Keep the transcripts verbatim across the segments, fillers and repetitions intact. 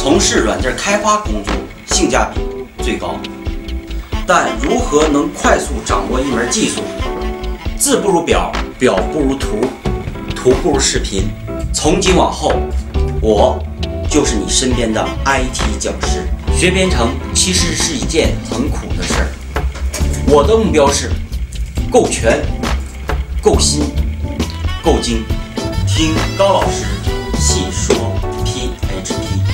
从事软件开发工作性价比最高。但如何能快速掌握一门技术？字不如表，表不如图，图不如视频。从今往后，我就是你身边的 I T 讲师。学编程其实是一件很苦的事儿。我的目标是够全、够新、够精。听高老师细说 P H P。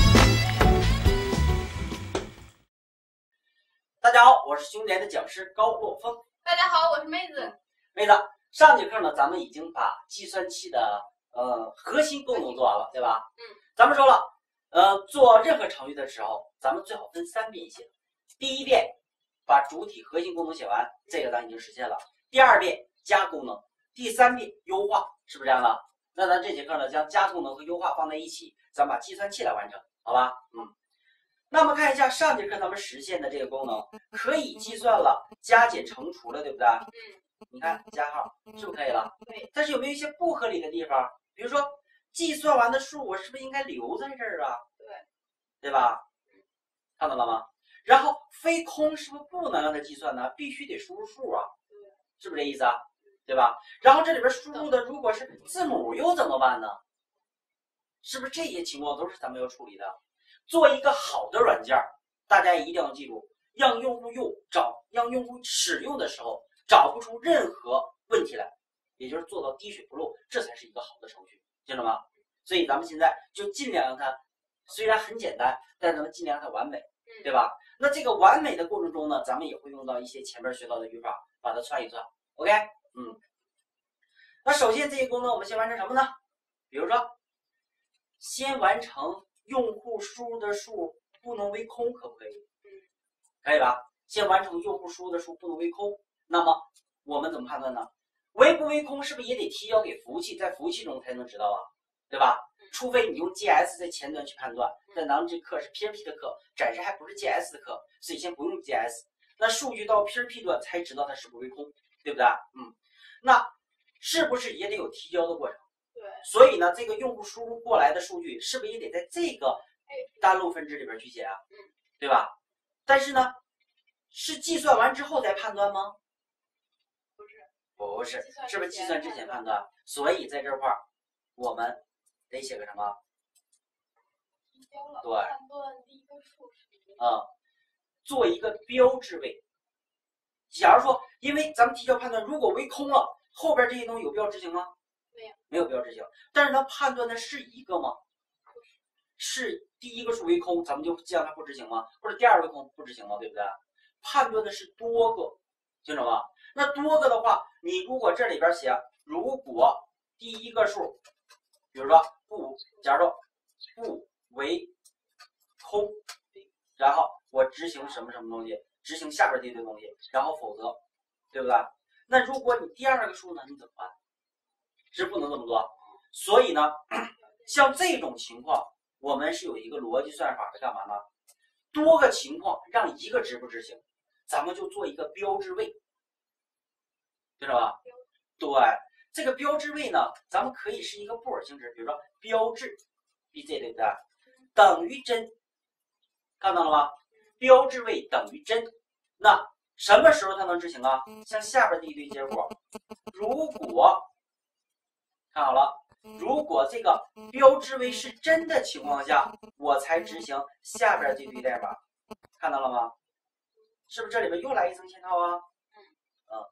大家好，我是兄弟的讲师高若峰。 大家好，我是妹子。 妹子，上节课呢，咱们已经把计算器的呃核心功能做完了，对吧？ 嗯。咱们说了，呃，做任何程序的时候，咱们最好分三遍写。第一遍把主体核心功能写完，这个咱已经实现了。第二遍加功能，第三遍优化，是不是这样的？那咱这节课呢，将加功能和优化放在一起，咱把计算器来完成，好吧？嗯。那么看一下上节课咱们实现的这个功能，可以计算了加减乘除了，对不对？ 嗯。 你看加号是不是可以了？ 对。 但是有没有一些不合理的地方？比如说计算完的数，我是不是应该留在这儿啊？ 对。 对吧？看到了吗？然后非空是不是不能让它计算呢？必须得输入数啊？ 对。 是不是这意思啊？对吧？然后这里边输入的如果是字母又怎么办呢？是不是这些情况都是咱们要处理的？做一个好的软件，大家一定要记住，让用户用找，让用户使用的时候找不出任何问题来，也就是做到滴水不漏，这才是一个好的程序，听着吗？所以咱们现在就尽量让它，虽然很简单，但是咱们尽量让它完美，对吧？那这个完美的过程中呢，咱们也会用到一些前面学到的语法，把它串一串 ，OK？ 嗯。那首先这些功能我们先完成什么呢？比如说，先完成用户输入的数不能为空，可不可以？ 嗯， 可以吧？先完成用户输入的数不能为空。那么我们怎么判断呢？为不为空是不是也得提交给服务器，在服务器中才能知道啊？对吧？除非你用 G S 在前端去判断。但咱们这课是 P H P 的课，展示还不是 G S 的课，所以先不用 G S。那数据到 P H P 端才知道它是不是为空，对不对？嗯，那是不是也得有提交的过程？ 对。 所以呢，这个用户输入过来的数据是不是也得在这个单路分支里边去写啊？ 嗯， 对吧？但是呢，是计算完之后再判断吗？ 不是， 不是，是不是计算之前判断？所以在这块儿，我们得写个什么？ 提交了。 对。 判断第一个数是。 啊、嗯，做一个标志位。假如说，因为咱们提交判断，如果为空了，后边这些东西有必要执行吗？ 没有， 没有必要执行。但是它判断的是一个吗？ 不是。 是第一个数为空，咱们就这样它不执行吗？或者第二个空不执行吗？对不对？判断的是多个，听懂吗？那多个的话，你如果这里边写，如果第一个数，比如说不，假如说不为空，然后我执行什么什么东西，执行下边这堆东西，然后否则，对不对？那如果你第二个数呢，你怎么办？是不能这么做。所以呢，像这种情况，我们是有一个逻辑算法的，干嘛呢？多个情况让一个值不执行，咱们就做一个标志位，知道吧？对，这个标志位呢，咱们可以是一个布尔性质，比如说标志 B J， 对不对？等于真，看到了吗？标志位等于真，那什么时候它能执行啊？像下边这一堆结果，如果看好了，如果这个标志位是真的情况下，我才执行下边这堆代码，看到了吗？是不是这里边又来一层嵌套啊？嗯。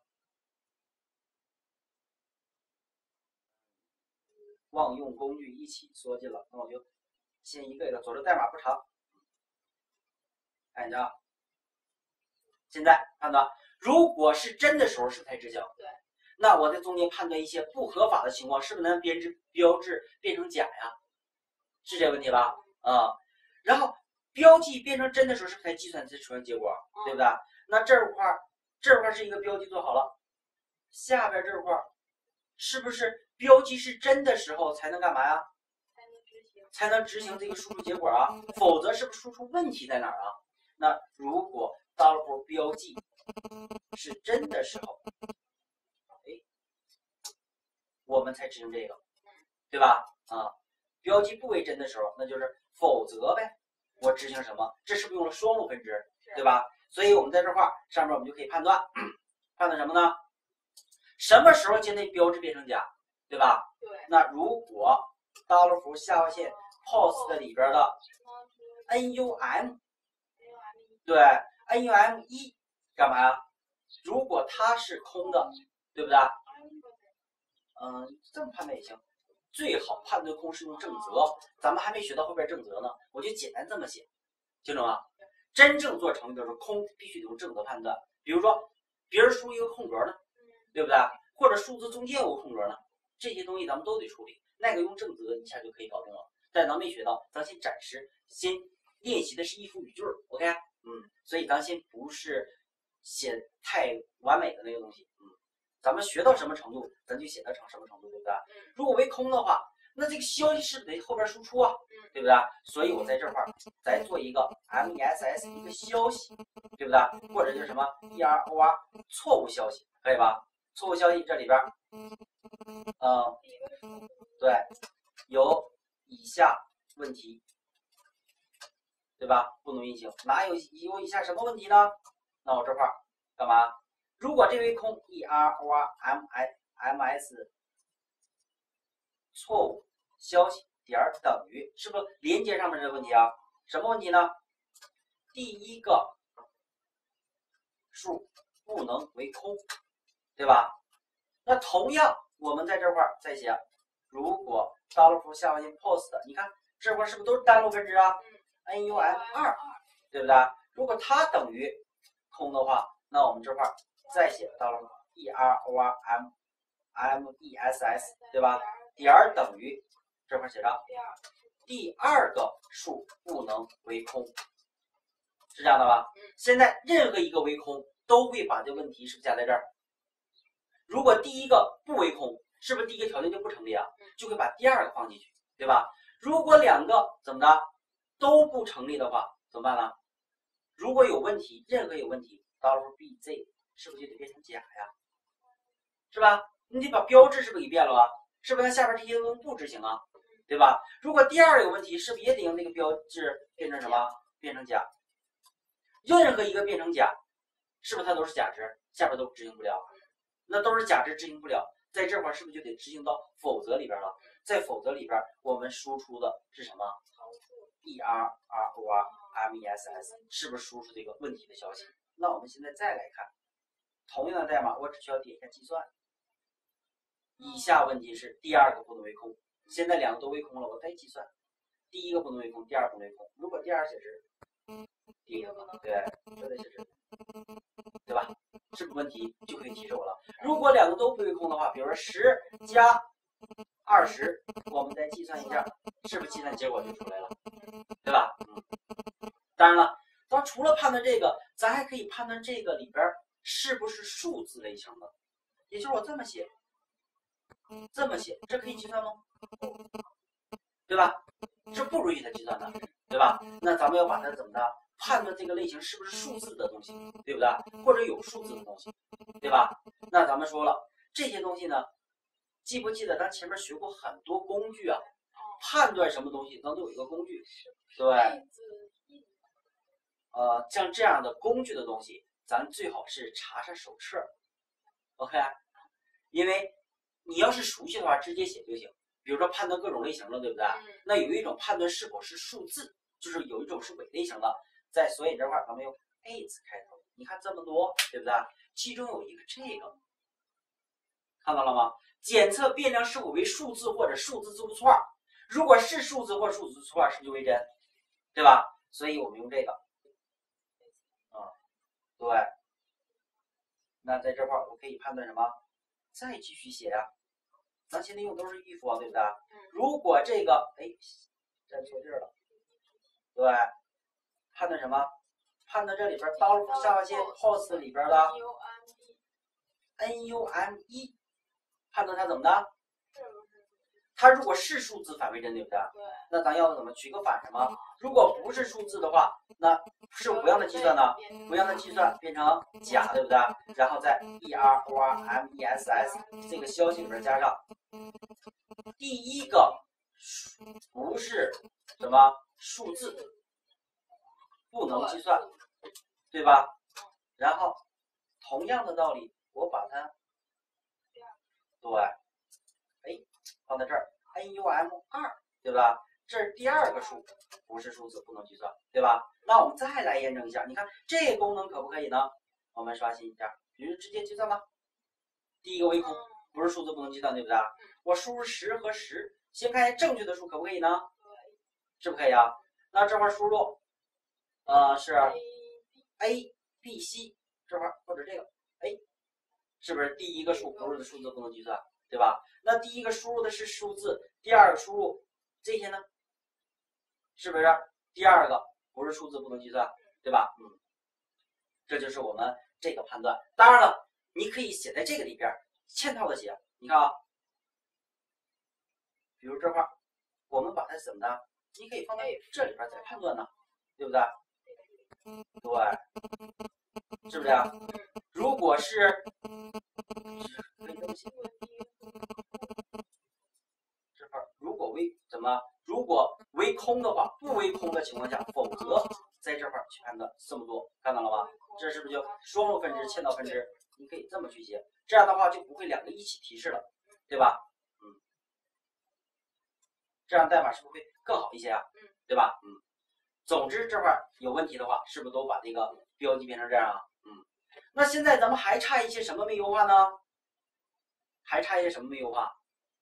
忘用工具一起缩进了，那我就先一个一个，左右代码不长。看一下啊，现在判断，如果是真的时候是才执行， 对， 那我在中间判断一些不合法的情况，是不是能编制标志变成假呀？是这个问题吧？啊、嗯，然后标记变成真的时候，是不是才计算才出现结果， 嗯、 对不对？那这块这块是一个标记做好了，下边这块是不是标记是真的时候才能干嘛呀？ 才能执行， 才能执行这个输出结果啊，否则是不是输出问题在哪儿啊？那如果到了步标记是真的时候，哎，我们才执行这个，对吧？啊，标记不为真的时候，那就是否则呗。 我执行什么？这是不是用了双路分支，对吧？所以我们在这块儿上面我们就可以判断，判断什么呢？什么时候将那标志变成甲，对吧？ 对。 那如果刀勒符下划线 post 里边的 num， 对 num 一干嘛呀？如果它是空的，对不对？嗯，这么判断也行。最好判断空是用正则，咱们还没学到后边正则呢，我就简单这么写，清楚吗？真正做成的时候，空必须得用正则判断。比如说，别人输一个空格呢，对不对？或者数字中间有个空格呢，这些东西咱们都得处理。那个用正则一下就可以搞定了。但咱没学到，咱先暂时先练习的是一幅语句 ，OK？ 嗯，所以咱先不是写太完美的那个东西，嗯，咱们学到什么程度，咱就写它成什么程度，对不对？如果为空的话，那这个消息是不是得后边输出啊？对不对？所以我在这块儿再做一个 M E S S 一个消息，对不对？或者就是什么 E R O R 错误消息，可以吧？错误消息这里边，呃，对，有以下问题，对吧？不能运行，哪有有以下什么问题呢？那我这块儿干嘛？如果这为空 E R O R M I M S 错误消息点等于，是不是连接上面这个问题啊？什么问题呢？第一个数不能为空，对吧？那同样，我们在这块儿再写，如果刀勒符下划线 post， 你看这块是不是都是单路分支啊 ？num 二，对不对？如果它等于空的话，那我们这块儿再写刀勒符 e r o r m m e s s， 对吧？点儿等于这块写着第二个数不能为空，是这样的吧？现在任何一个为空都会把这个问题是不是加在这儿？如果第一个不为空，是不是第一个条件就不成立啊？就会把第二个放进去，对吧？如果两个怎么的都不成立的话，怎么办呢？如果有问题，任何有问题 ，$bz 是不是就得变成甲呀？是吧？你得把标志是不是给变了啊？是不是它下边这些东西不执行啊？对吧？如果第二有问题，是不是也得用那个标志变成什么？变成甲。任何一个变成甲，是不是它都是假值？下边都执行不了。那都是假值执行不了，在这块是不是就得执行到否则里边了？在否则里边，我们输出的是什么 ？E R R O R M E S S 是不是输出这个问题的消息？那我们现在再来看，同样的代码，我只需要点一下计算。以下问题是第二个不能为空，现在两个都为空了，我再计算，第一个不能为空，第二不能为空。如果第二写值，第一个不能，对，这得写值，对吧？是不是问题就可以提手了？如果两个都不为空的话，比如说十加二十，我们再计算一下，是不是计算结果就出来了，对吧？嗯。当然了，咱除了判断这个，咱还可以判断这个里边是不是数字类型的，也就是我这么写，这么写，这可以计算吗？对吧？这不允许它计算的，对吧？那咱们要把它怎么的？判断这个类型是不是数字的东西，对不对？或者有数字的东西，对吧？那咱们说了，这些东西呢，记不记得咱前面学过很多工具啊？判断什么东西，咱都有一个工具，对。呃，像这样的工具的东西，咱最好是查查手册 ，OK？ 因为你要是熟悉的话，直接写就行。比如说判断各种类型的，对不对？那有一种判断是否是数字，就是有一种是伪类型的。在所以这块咱们用 eight 开头，你看这么多，对不对？其中有一个这个，看到了吗？检测变量是否为数字或者数字字符串，如果是数字或数字字符串，是不是就为真，对吧？所以我们用这个，啊、嗯，对。那在这块我可以判断什么？再继续写呀、啊，咱现在用都是 if 啊，对不对？如果这个哎占错地儿了，对。判断什么？判断这里边刀符下划线 post 里边的 num 一，判断它怎么的？它如果是数字反为真，对不对？对。那咱要怎么取个反什么？如果不是数字的话，那是不让它计算呢？不让它计算变成假，对不对？然后在 e r o r m e s s 这个消息里边加上第一个不是什么数字。 不能计算，对吧？然后同样的道理，我把它对，哎，放在这儿 N U M 二，对吧？这是第二个数，不是数字，不能计算，对吧？那我们再来验证一下，你看这个功能可不可以呢？我们刷新一下，比如直接计算吧。第一个微空不是数字不能计算，对不对？我输入十和十，先看一下正确的数可不可以呢？是不可以啊？那这块输入，呃，是 A B C 这块或者这个 A， 是不是第一个数不是数字不能计算，对吧？那第一个输入的是数字，第二个输入这些呢，是不是第二个不是数字不能计算，对吧？嗯，这就是我们这个判断。当然了，你可以写在这个里边，嵌套的写。你看啊，比如这块，我们把它怎么的？你可以放在这里边再判断呢，对不对？对，是不是啊？如果是可以这么写，这块如果微怎么？如果微空的话，不微空的情况下，否则在这块去判断这么多，看到了吗？这是不是就双路分支、嵌套分支？你可以这么去写，这样的话就不会两个一起提示了，对吧？嗯，这样代码是不是会更好一些啊？对吧？嗯，总之这块有问题的话，是不是都把这个标记变成这样啊？嗯，那现在咱们还差一些什么没优化呢？还差一些什么没优化？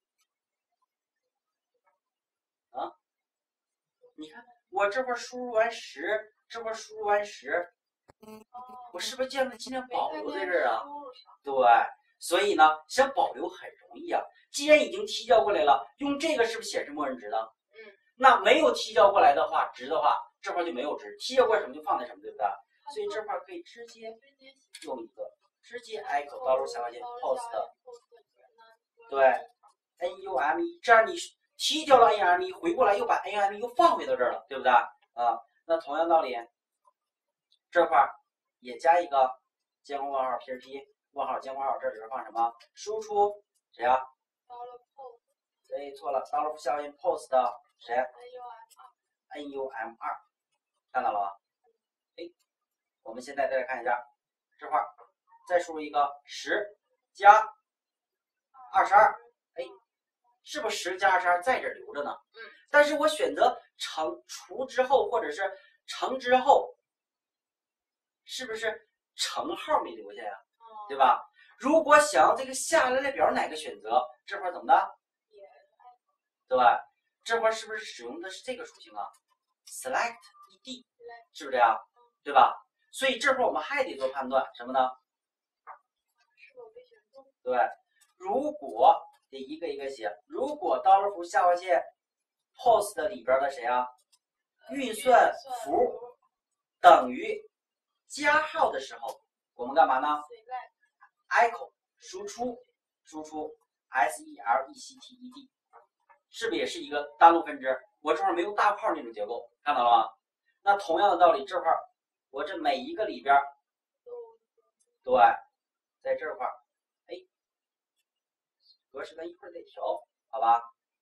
啊？你看我这块输入完十，这块输入完十，我是不是尽尽量保留在这儿啊？对，所以呢，想保留很容易啊。既然已经提交过来了，用这个是不是显示默认值呢？嗯。那没有提交过来的话，值的话，这块就没有值。提交过来什么就放在什么，对不对？所以这块可以直接用一个直接 echo 导入下划线 post， 对 N U M 一，这样你提交了 N U M 一，回过来又把 N U M 一又放回到这儿了，对不对？啊，那同样道理，这块也加一个监控问号 P H P 问号监控号，这里边放什么？输出谁啊？哎，错了，导入下划线 post 的谁 ？N U M 二，看到了吗？哎，我们现在再来看一下这块，再输入一个十加二十二，哎，是不是十加二十二在这留着呢？嗯。但是我选择乘除之后，或者是乘之后，是不是乘号没留下呀？对吧？如果想要这个下来的表哪个选择，这块怎么的？对吧？这块是不是使用的是这个属性啊 ？select ed， 是不是这样？对吧？所以这块我们还得做判断，什么呢？对，如果得一个一个写，如果刀符下划线 post 里边的谁啊？运算符等于加号的时候，我们干嘛呢 ？echo 输出输出 s e l e c t e d。是不是也是一个单路分支？我这块没有大块那种结构，看到了吗？那同样的道理，这块我这每一个里边，对，在这块，哎，格式咱一会儿再调，好吧？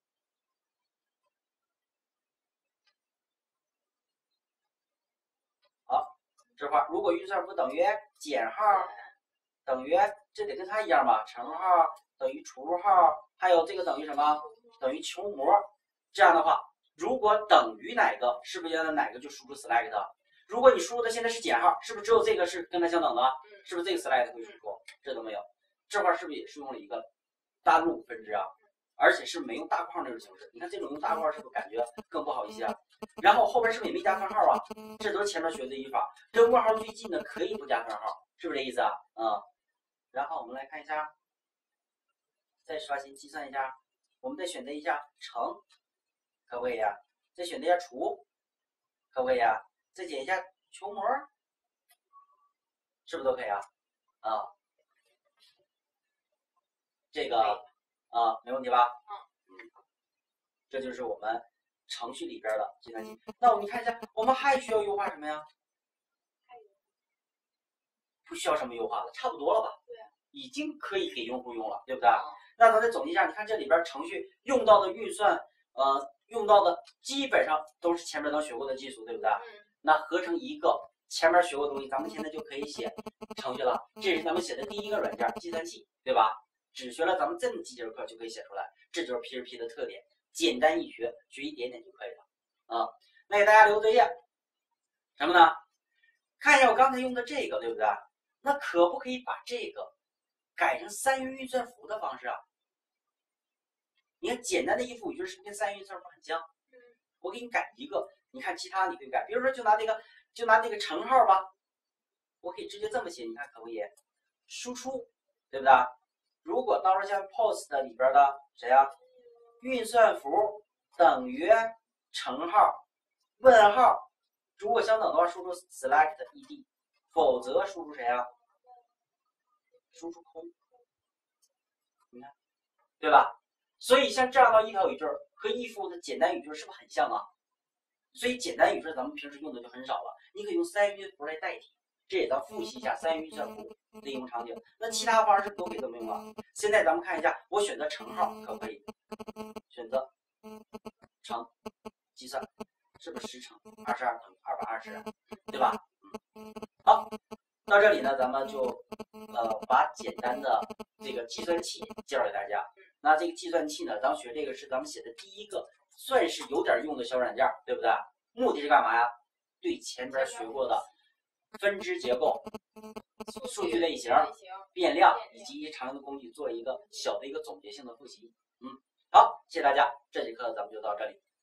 好，这块如果运算符等于减号，等于这得跟它一样吧？乘号等于除号，还有这个等于什么？等于球模，这样的话，如果等于哪个，是不是原来哪个就输出 select？ 如果你输入的现在是减号，是不是只有这个是跟它相等的？是不是这个 select 会输出？这都没有，这块是不是也是用了一个单路分支啊？而且是没用大括号那种形式。你看这种用大括号是不是感觉更不好一些啊？然后后边是不是也没加分号啊？这都是前面学的语法，跟问号最近的可以不加分号，是不是这意思啊？嗯。然后我们来看一下，再刷新计算一下。我们再选择一下乘，可不可以呀？再选择一下除，可不可以呀？再解一下球模，是不是都可以啊？啊，这个啊没问题吧？嗯，这就是我们程序里边的计算机。那我们看一下，我们还需要优化什么呀？不需要什么优化了，差不多了吧？对，已经可以给用户用了，对不对？那咱再总结一下，你看这里边程序用到的运算，呃，用到的基本上都是前面咱学过的技术，对不对？嗯。 那合成一个前面学过的东西，咱们现在就可以写程序了。这是咱们写的第一个软件，计算器，对吧？只学了咱们这么几节课就可以写出来，这就是 P H P 的特点，简单易学，学一点点就可以了啊。那给大家留作业，什么呢？看一下我刚才用的这个，对不对？那可不可以把这个改成三元运算符的方式啊？你看简单的一副语句是不是跟三元运算符很像？我给你改一个，你看其他你可以改，比如说就拿那个就拿那个乘号吧，我可以直接这么写，你看可不可以？输出，对不对？如果到时候像 post 里边的谁呀、啊？运算符等于乘号问号，如果相等的话，输出 select ed， 否则输出谁啊？输出空，你看，对吧？所以像这样的一条语句和if的简单语句是不是很像啊？所以简单语句咱们平时用的就很少了，你可以用三元运算符来代替。这也咱复习一下三元运算符的应用场景。那其他方式都可以这么用了。现在咱们看一下，我选择乘号可不可以？选择乘计算，是不是十乘二十二等于二百二十，对吧？嗯，好，到这里呢，咱们就呃把简单的这个计算器介绍给大家。那这个计算器呢，咱们学这个是咱们写的第一个，算是有点用的小软件，对不对？目的是干嘛呀？对前边学过的分支结构、数据类型、变量以及一些常用的工具做一个小的一个总结性的复习。嗯，好，谢谢大家，这节课咱们就到这里。